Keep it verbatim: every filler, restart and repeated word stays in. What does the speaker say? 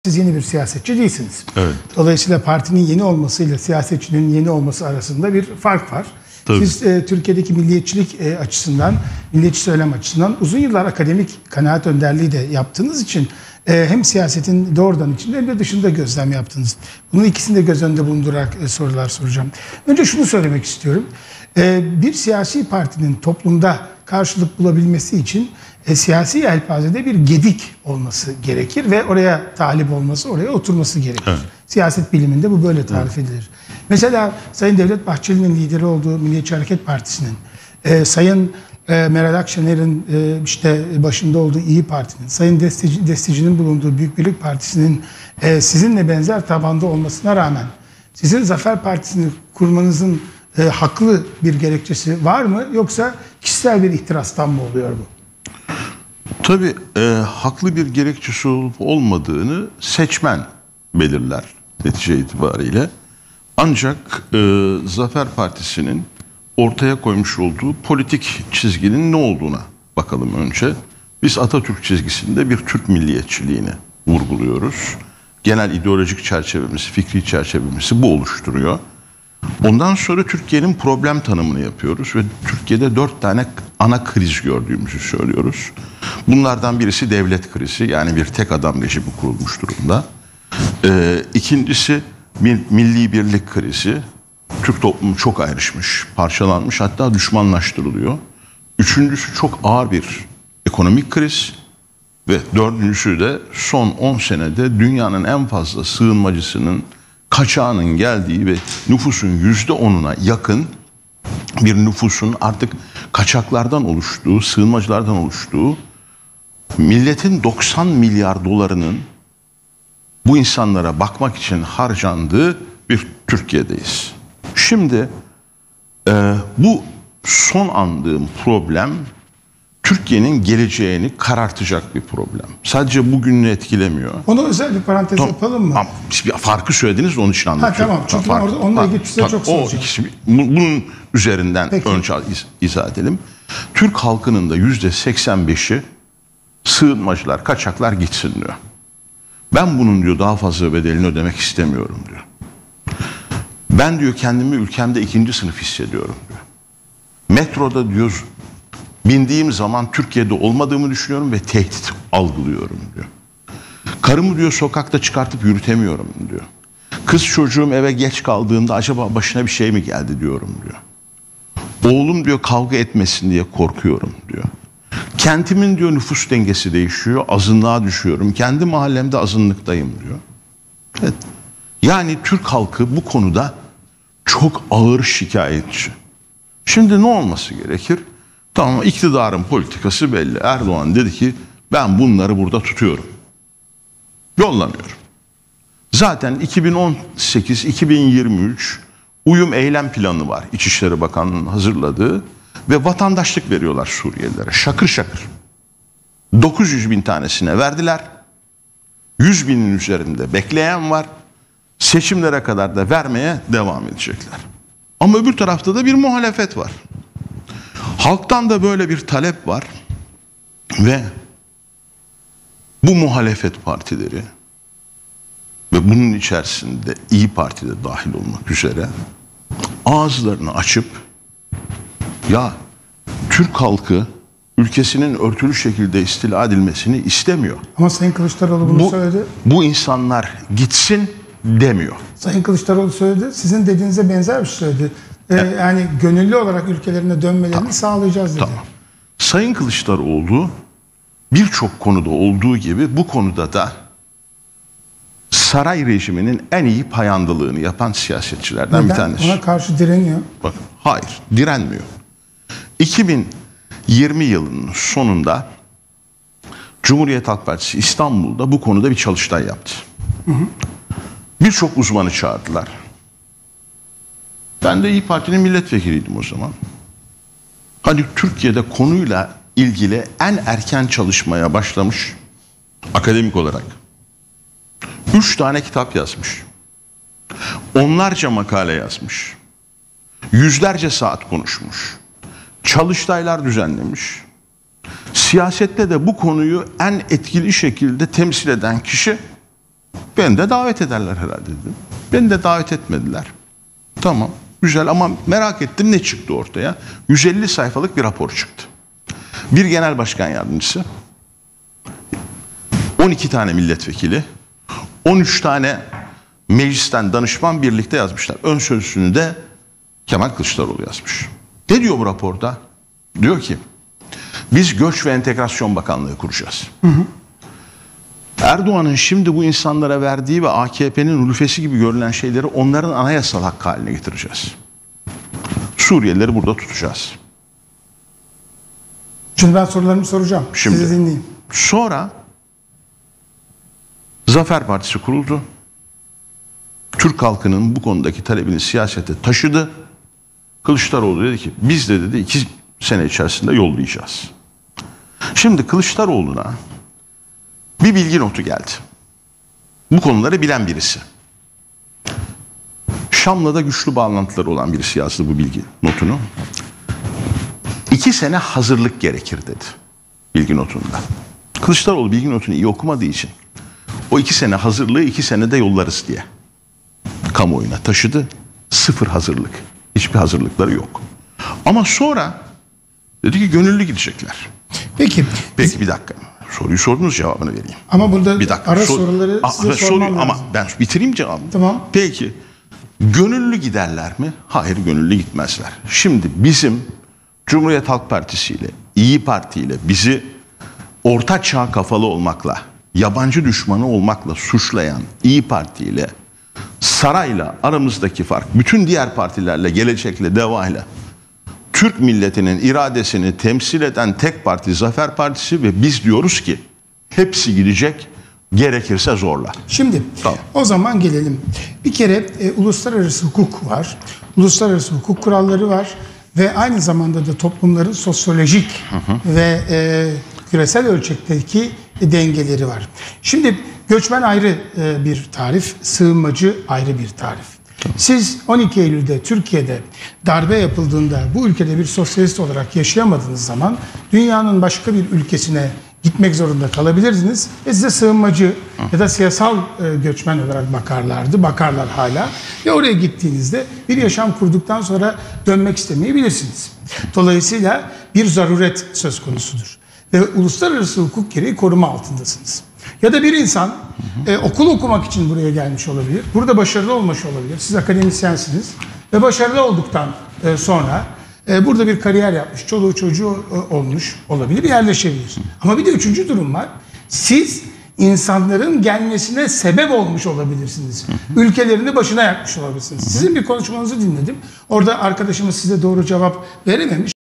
Siz yeni bir siyasetçi değilsiniz. Evet. Dolayısıyla partinin yeni olmasıyla siyasetçinin yeni olması arasında bir fark var. Tabii. Siz e, Türkiye'deki milliyetçilik e, açısından, milliyetçi söylem açısından uzun yıllar akademik kanaat önderliği de yaptığınız için e, hem siyasetin doğrudan içinde hem de dışında gözlem yaptınız. Bunun ikisini de göz önünde bulundurarak e, sorular soracağım. Önce şunu söylemek istiyorum. E, bir siyasi partinin toplumda karşılık bulabilmesi için e, siyasi yelpazede bir gedik olması gerekir ve oraya talip olması, oraya oturması gerekir. Evet. Siyaset biliminde bu böyle tarif evet. edilir. Mesela Sayın Devlet Bahçeli'nin lideri olduğu Milliyetçi Hareket Partisi'nin, e, Sayın e, Meral Akşener'in e, işte başında olduğu İyi Parti'nin, Sayın Destici, Destici'nin bulunduğu Büyük Birlik Partisi'nin e, sizinle benzer tabanda olmasına rağmen sizin Zafer Partisi'ni kurmanızın e, haklı bir gerekçesi var mı? Yoksa kişisel bir ihtirastan mı oluyor bu? Tabii e, haklı bir gerekçesi olup olmadığını seçmen belirler netice itibariyle. Ancak e, Zafer Partisi'nin ortaya koymuş olduğu politik çizginin ne olduğuna bakalım önce. Biz Atatürk çizgisinde bir Türk milliyetçiliğini vurguluyoruz. Genel ideolojik çerçevemiz, fikri çerçevemizi bu oluşturuyor. Ondan sonra Türkiye'nin problem tanımını yapıyoruz ve Türkiye'de dört tane ana kriz gördüğümüzü söylüyoruz. Bunlardan birisi devlet krizi, yani bir tek adam rejimi kurulmuş durumda. Ee, ikincisi milli birlik krizi. Türk toplumu çok ayrışmış, parçalanmış, hatta düşmanlaştırılıyor. Üçüncüsü çok ağır bir ekonomik kriz. Ve dördüncüsü de son on senede dünyanın en fazla sığınmacısının, kaçağının geldiği ve nüfusun yüzde onuna yakın bir nüfusun artık kaçaklardan oluştuğu, sığınmacılardan oluştuğu, milletin doksan milyar dolarının bu insanlara bakmak için harcandığı bir Türkiye'deyiz. Şimdi e, bu son andığım problem Türkiye'nin geleceğini karartacak bir problem. Sadece bugününü etkilemiyor. Onu özel bir parantez tamam. yapalım mı? Bir farkı söylediniz, onun için anlatıyorum. Ha, tamam, çünkü fark, orada, onunla ilgili size çok soracağım. O ikisi, bunun üzerinden Peki. önce iz, izah edelim. Türk halkının da yüzde seksen beşi sığınmacılar, kaçaklar gitsin diyor. Ben bunun diyor daha fazla bedelini ödemek istemiyorum diyor. Ben diyor kendimi ülkemde ikinci sınıf hissediyorum diyor. Metroda diyor bindiğim zaman Türkiye'de olmadığımı düşünüyorum ve tehdit algılıyorum diyor. Karımı diyor sokakta çıkartıp yürütemiyorum diyor. Kız çocuğum eve geç kaldığında acaba başına bir şey mi geldi diyorum diyor. Oğlum diyor kavga etmesin diye korkuyorum diyor. Kentimin diyor nüfus dengesi değişiyor, azınlığa düşüyorum. Kendi mahallemde azınlıktayım diyor. Evet. Yani Türk halkı bu konuda çok ağır şikayetçi. Şimdi ne olması gerekir? Tamam, iktidarın politikası belli. Erdoğan dedi ki ben bunları burada tutuyorum. Yollamıyorum. Zaten iki bin on sekiz iki bin yirmi üç uyum eylem planı var. İçişleri Bakanlığı'nın hazırladığı ve vatandaşlık veriyorlar Suriyelilere. Şakır şakır. dokuz yüz bin tanesine verdiler. yüz binin üzerinde bekleyen var. Seçimlere kadar da vermeye devam edecekler. Ama öbür tarafta da bir muhalefet var. Halktan da böyle bir talep var ve bu muhalefet partileri ve bunun içerisinde İyi Parti de dahil olmak üzere ağızlarını açıp ya Türk halkı ülkesinin örtülü şekilde istila edilmesini istemiyor. Ama Sayın Kılıçdaroğlu bunu bu, söyledi. Bu insanlar gitsin demiyor. Sayın Kılıçdaroğlu söyledi. Sizin dediğinize benzer bir şey söyledi. Ee, evet. Yani gönüllü olarak ülkelerine dönmelerini tamam. sağlayacağız dedi. Tamam. Sayın Kılıçdaroğlu birçok konuda olduğu gibi bu konuda da saray rejiminin en iyi payandalığını yapan siyasetçilerden Neden? bir tanesi. Ona karşı direniyor. Bakın, hayır, direnmiyor. iki bin yirmi yılının sonunda Cumhuriyet Halk Partisi İstanbul'da bu konuda bir çalıştay yaptı. Birçok uzmanı çağırdılar. Ben de İyi Parti'nin milletvekiliydim o zaman. Hani Türkiye'de konuyla ilgili en erken çalışmaya başlamış akademik olarak üç tane kitap yazmış. Onlarca makale yazmış. Yüzlerce saat konuşmuş. Çalıştaylar düzenlemiş. Siyasette de bu konuyu en etkili şekilde temsil eden kişi Beni de davet ederler herhalde dedim. Beni de davet etmediler. Tamam, güzel ama merak ettim ne çıktı ortaya? yüz elli sayfalık bir rapor çıktı. Bir genel başkan yardımcısı, on iki tane milletvekili, on üç tane meclisten danışman birlikte yazmışlar. Ön sözünü de Kemal Kılıçdaroğlu yazmış. Ne diyor bu raporda? Diyor ki biz Göç ve Entegrasyon Bakanlığı kuracağız. Hı hı. Erdoğan'ın şimdi bu insanlara verdiği ve A K P'nin ülfesi gibi görülen şeyleri onların anayasal hakkı haline getireceğiz. Suriyelileri burada tutacağız. Şimdi ben sorularımı soracağım. Şimdi, Sizi dinleyeyim. Sonra Zafer Partisi kuruldu. Türk halkının bu konudaki talebini siyasete taşıdı. Kılıçdaroğlu dedi ki biz de dedi iki sene içerisinde yollayacağız. Şimdi Kılıçdaroğlu'na bir bilgi notu geldi. Bu konuları bilen birisi. Şam'la da güçlü bağlantıları olan birisi yazdı bu bilgi notunu. İki sene hazırlık gerekir dedi bilgi notunda. Kılıçdaroğlu bilgi notunu iyi okumadığı için o iki sene hazırlığı iki senede yollarız diye kamuoyuna taşıdı. Sıfır hazırlık. Hiçbir hazırlıkları yok. Ama sonra dedi ki gönüllü gidecekler. Peki. Peki bir dakika. Soruyu sordunuz, cevabını vereyim. Ama burada bir dakika. ara Sor, soruları a, size soruyu, sormam lazım. Ama ben bitireyim cevabını. Tamam. Peki. Gönüllü giderler mi? Hayır, gönüllü gitmezler. Şimdi bizim Cumhuriyet Halk Partisi ile İyi Parti ile bizi orta çağ kafalı olmakla, yabancı düşmanı olmakla suçlayan İyi Parti ile sarayla aramızdaki fark, bütün diğer partilerle, Gelecek'le, DEVA'yla Türk milletinin iradesini temsil eden tek parti Zafer Partisi ve biz diyoruz ki hepsi gidecek, gerekirse zorla. Şimdi tamam. O zaman gelelim. Bir kere e, uluslararası hukuk var. Uluslararası hukuk kuralları var ve aynı zamanda da toplumların sosyolojik hı hı. ve e, küresel ölçekteki e, dengeleri var. Şimdi göçmen ayrı e, bir tarif, sığınmacı ayrı bir tarif. Siz on iki Eylül'de Türkiye'de darbe yapıldığında bu ülkede bir sosyalist olarak yaşayamadığınız zaman dünyanın başka bir ülkesine gitmek zorunda kalabilirsiniz ve size sığınmacı ya da siyasal e, göçmen olarak bakarlardı, bakarlar hala ve oraya gittiğinizde bir yaşam kurduktan sonra dönmek istemeyebilirsiniz. Dolayısıyla bir zaruret söz konusudur ve uluslararası hukuk gereği koruma altındasınız. Ya da bir insan e, okul okumak için buraya gelmiş olabilir. Burada başarılı olmuş olabilir. Siz akademisyensiniz ve başarılı olduktan e, sonra e, burada bir kariyer yapmış, çoluğu çocuğu e, olmuş olabilir, yerleşebilir. Ama bir de üçüncü durum var. Siz insanların gelmesine sebep olmuş olabilirsiniz. Ülkelerini başına yakmış olabilirsiniz. Sizin bir konuşmanızı dinledim. Orada arkadaşımız size doğru cevap verememiş.